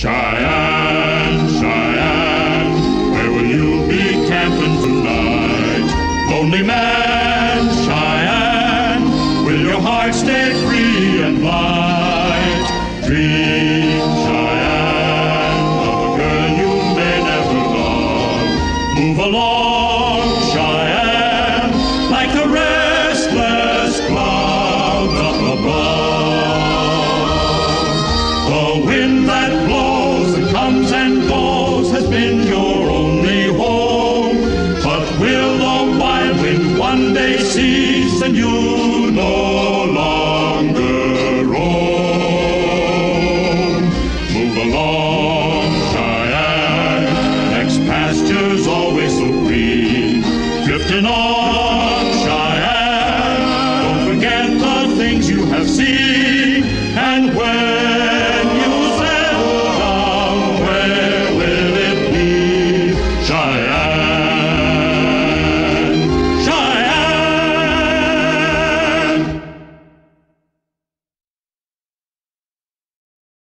Cheyenne, Cheyenne, where will you be camping tonight? Lonely man, Cheyenne, will your heart stay free and light? Dream, Cheyenne, of a girl you may never love. Move along, Cheyenne, like the restless clouds up above. The wind that blows and comes and goes has been your only home. But will the wild wind one day cease and you no longer roam? Move along, Cheyenne, next pasture's always so green, drifting on